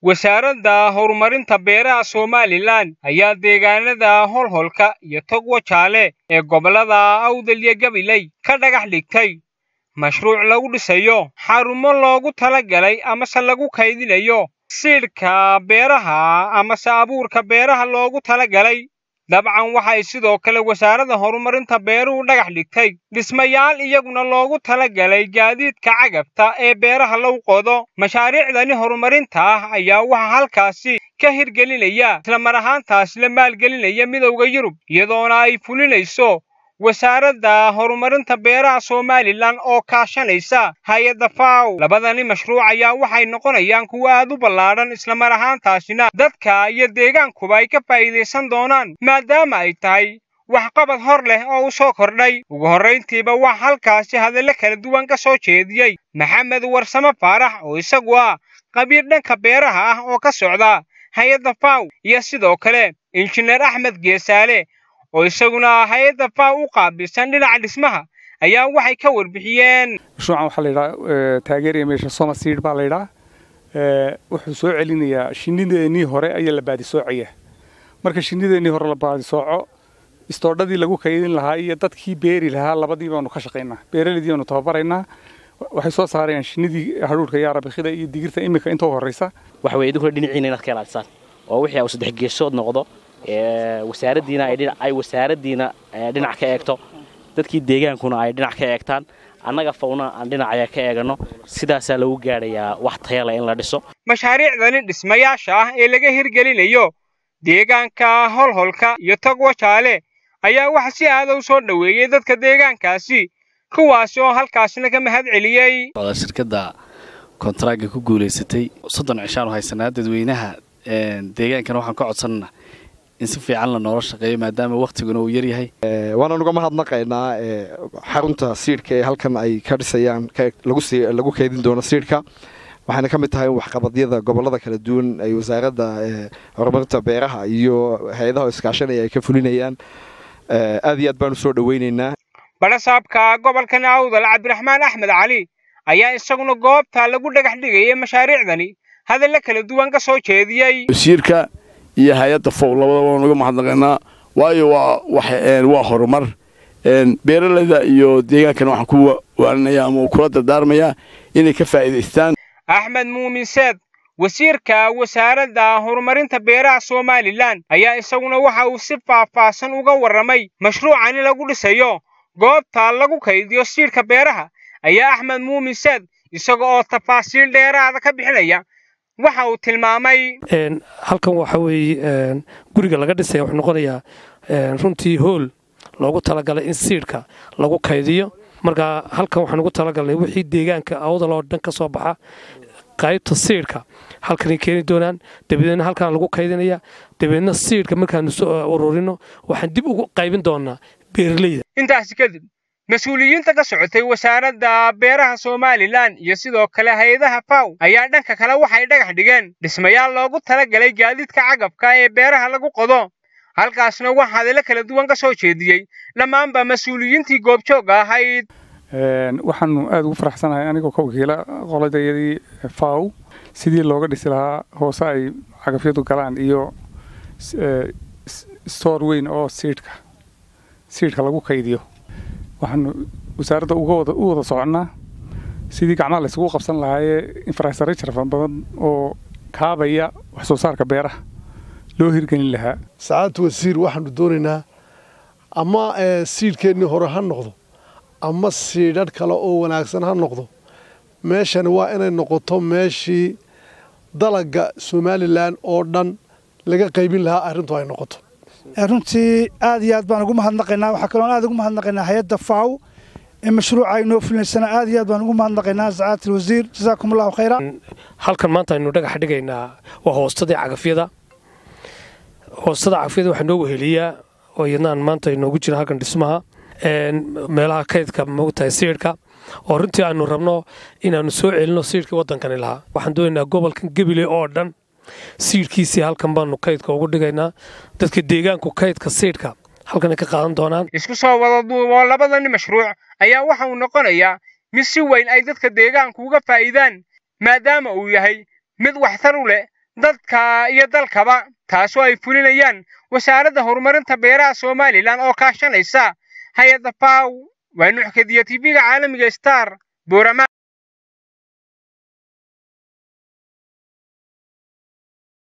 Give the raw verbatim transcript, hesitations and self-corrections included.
wasaaradda horumarinta beeraha Somaliland ayaa deegaanada holholka iyo Togwa Jaale ee gobolada Awdal iyo Gabiley ka dhagax dhigtay mashruuc lagu dhisayo xarumo loogu talagalay ama se lagu kaydinayo siidhka beeraha ama se abuurka beeraha loogu talagalay. dabcan waxay sidoo kale wasaaradda horumarinta beeruhu dhagax dhigtay dhismayaal iyaguna loogu talagalay gaadiidka cagabta ee beeraha lagu qodo. mashaariicdani horumarinta ah ayaa waxa halkaasi ka hirgelinaya isla mar ahaantaas la maalgelinaya midowga Yurub iyadoona ay fulinayso wasaaradda horumarinta beeraha Somaliland oo kaashanaysa hay'adda FAO. labadani mashruuc ayaa waxay noqonayaan kuwa aad u ballaaran isla mar ahaantaasina dadka iyo deegaankuba ay ka faa'iideysan doonaan maadaama ay tahay wax qabad hor leh oo u soo kordhay. ugu horreyntiiba wax halkaasi hadallo kala duwan ka soo jeediyay Maxamed Warsame Faarax oo isagu ah qabiir dhanka beeraha ah oo ka socda hay'adda FAO iyo sidoo kale injineer Axmed Geesaale oo isaguna hay'adda FAO u qaabilsan dhinaca dhismaha ayaa waxay ka warbixiyeen mashruucan waxa la yiraahdaa taageeraya meesha Soma Seed baa la yiraahdaa ee wuxuu soo celinayaa shinnideennii hore ayaa la baadi soocaya. marka shinnideennii hore la baadi sooco istoodhadii lagu kaydin lahaa iyo dadkii beeri lahaa labadii baanu ka shaqeynaa. beeralidii aanu tababaraynaa waxay soo saarayaan shinnidii hadhuurka iyo arabikhida iyo digirta imika inta horeysa waxa weey idinku dhinaciina inaad ka ilaalisaan oo wixii ay saddex geesood noqdo ee wasaaraddiina ay dhinac ay wasaaraddiina dhinac ka eegto dadkii deegaankuna ay dhinac ka eegtaan annaga fawna aan dhinaca ka eegano sidaas lagu gaarayaa wax tayo leh in la dhiso. mashaariicdani dhismayaasha ah ee laga hirgelinayo deegaanka holholka iyo Togwa Jaale ayaa wax si aad u soo dhaweeyay dadka deegaankaasi kuwaas oo halkaasna ka mahad celiyay. shirkadda kontraaga ku guuleysatay soddon cishaan haysanaa dadweynaha deegaankan waxaan ka codsanaa in si fiican la nolol shaqeeyo maadaama waqtiguna uu yar yahay. waana uga mahadnaqaynaa xarunta siidhka ee halkan ay ka dhisayaan lagu lagu kaydin doono siidhka waxaana ka mid tahay waxqabadyada gobolada kala duwan ay wasaaradda horumarinta beeraha iyo hay'adaha iskaashanaya ay ka fulinayaan. aad iyo aad baan u soo dhaweynaynaa. barasaabka gobolka Awdal Cabdiraxmaan Axmed Cali ayaa isaguna goobta lagu dhagax dhigay mashaariicdani hadallo kala duwan ka soo jeediyay. wasiirka iyo hay'adda FAO labadaba uga mahadnaqaynaa waayo waa wax waa horumar beeraleyda iyo deegaankana waxaan ku waaninayaa ama kula dardaarmayaa inay ka faa'iideystaan. Axmed Muumin Saad wasiirka wasaaradda horumarinta beeraha Somaliland ayaa isaguna waxa uu si faahfaahsan uga warramay mashruucan lagu dhisayo goobta lagu kaydiyo siidhka beeraha. ayaa Axmed Muumin Saad isaga oo tafaasiil dheeraad ka bixinaya waxa uu tilmaamay een halkan waxa weey guriga laga dhisay wuxuu noqonayaa runtii hool loogu talagalay in siidhka lagu kaydiyo. marka halkan waxaan ugu talagalnay wixii deegaanka Awdal oo dhan ka soo baxa qaybta siidhka halkan ay keeni doonaan dabadeedna halkan lagu kaydinaya dabadeedna siidhka markaan soo ururino waxaan dib ugu qaybin doonaa beeraleyda. intaas kadib mas'uuliyiinta ka socotay wasaaradda beeraha Somaliland iyo sidoo kale hay'adaha FAO ayaa dhanka kale waxay dhagax dhigeen dhismayaal loogu talagalay gaadiidka cagabka ee beeraha lagu qodo. halkaasna waxa hadallo kala duwan ka soo jeediyay dhammaanba mas'uuliyiintii goobjooga ahayd. een waxaanu aad ugu faraxsanahay anigoo ka wakiila qoladayadii FAO sidii looga dhisi lahaa hoose ay cagafyadu galaan iyo store weyn oo siidhka siidhka lagu kaydiyo. waxaanu wasaaradda uga wada u wada soconaa sidii gacmaha la isugu qabsan lahaayee infrastructure badan oo kaabaya wax soo saarka beeraha loo hirgelin lahaa. saacad wasiir waxaanu doonaynaa ama siidhkeennii hore ha noqdo ama siidhadh kale oo wanaagsan ha noqdo meeshani waa inay noqoto meeshii dalagga Somaliland oo dhan laga qaybin lahaa arrintu ay noqoto. runtii aad iyo aad baan ugu mahadnaqaynaa waxa kale oo aad ugu mahadnaqaynaa hay'adda FAO ee mashruuca ay noo fulinsana aad iyo aad baan ugu mahadnaqaynaa saacad wasiir jazaakumullahu khayran. halkan maanta aynu dhagax dhigaynaa waa hoostadii cagafyada hoostada cagafyada waxa noo weheliyaa oo iyadaan maanta inoogu jira halkan dhismaha een meelaha kaydka moogtahay siidhka oo runtii aanu rabno inaanu soo celino siidhkii waddankani lahaa. waxaan doonaynaa gobolkan Gabiley oo dhan siidhkiisii halkan baanu kaydka ugu dhigaynaa dadka deegaanku kaydka siidhka halkan ka qaadan doonaan. isku soo wada duubo labadani mashruuc ayaa waxa uu noqonayaa mid si weyn ay dadka deegaanku uga faa'iidaan maadaama uu yahay mid waxtar u leh dadka iyo dalkaba taasoo ay fulinayaan wasaaradda horumarinta beeraha Somaliland oo kaashanaysa hay'adda F A O waa nuuxkadiya T V-ga caalamiga Star Boorama.